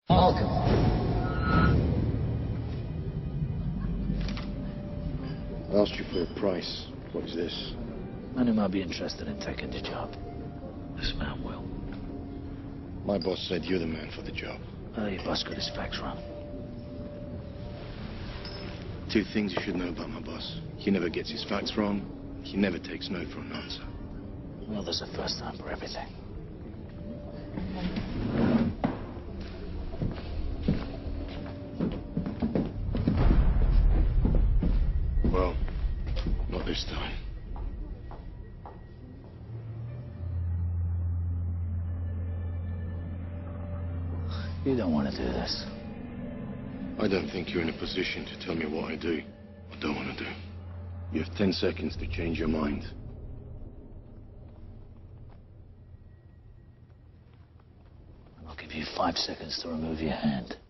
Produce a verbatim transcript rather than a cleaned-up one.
Malcolm. I asked you for a price. What is this? Man who might be interested in taking the job. This man will. My boss said you're the man for the job. Oh, your boss got his facts wrong. Two things you should know about my boss. He never gets his facts wrong. He never takes no for an answer. Well, there's a first time for everything. Well, not this time. You don't want to do this. I don't think you're in a position to tell me what I do or don't want to do. You have ten seconds to change your mind. I'll give you five seconds to remove your hand.